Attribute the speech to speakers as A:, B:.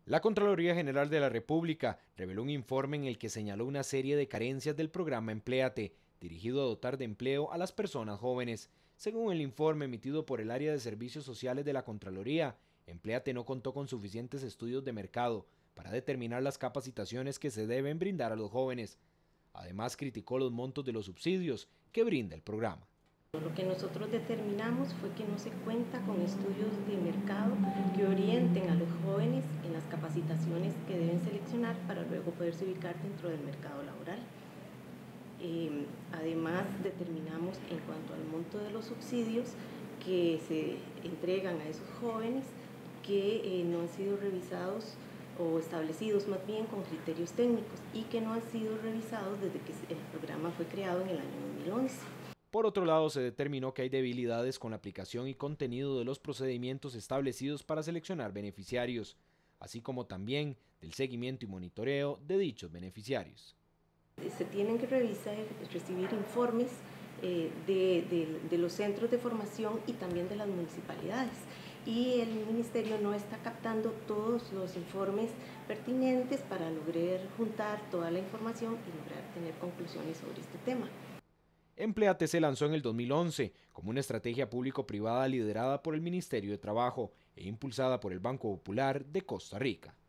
A: La Contraloría General de la República reveló un informe en el que señaló una serie de carencias del programa Empléate, dirigido a dotar de empleo a las personas jóvenes. Según el informe emitido por el Área de Servicios Sociales de la Contraloría, Empléate no contó con suficientes estudios de mercado para determinar las capacitaciones que se deben brindar a los jóvenes. Además, criticó los montos de los subsidios que brinda el programa.
B: Lo que nosotros determinamos fue que no se cuenta con estudios de mercado que orienten a los jóvenes en las capacitaciones que deben seleccionar para luego poderse ubicar dentro del mercado laboral. Además, determinamos en cuanto al monto de los subsidios que se entregan a esos jóvenes que no han sido revisados o establecidos más bien con criterios técnicos y que no han sido revisados desde que el programa fue creado en el año 2011.
A: Por otro lado, se determinó que hay debilidades con la aplicación y contenido de los procedimientos establecidos para seleccionar beneficiarios, así como también del seguimiento y monitoreo de dichos beneficiarios.
B: Se tienen que revisar, recibir informes de los centros de formación y también de las municipalidades. Y el Ministerio no está captando todos los informes pertinentes para lograr juntar toda la información y lograr tener conclusiones sobre este tema.
A: Empléate se lanzó en el 2011 como una estrategia público-privada liderada por el Ministerio de Trabajo e impulsada por el Banco Popular de Costa Rica.